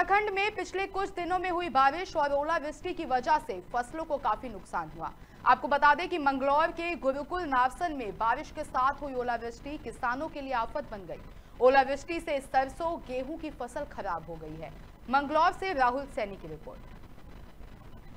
उत्तराखंड में पिछले कुछ दिनों में हुई बारिश और ओलावृष्टि की वजह से फसलों को काफी नुकसान हुआ। आपको बता दें कि मंगलौर के गुरुकुल नावसन में बारिश के साथ हुई ओलावृष्टि किसानों के लिए आफत बन गई। ओलावृष्टि से सरसों गेहूं की फसल खराब हो गई है। मंगलौर से राहुल सैनी की रिपोर्ट।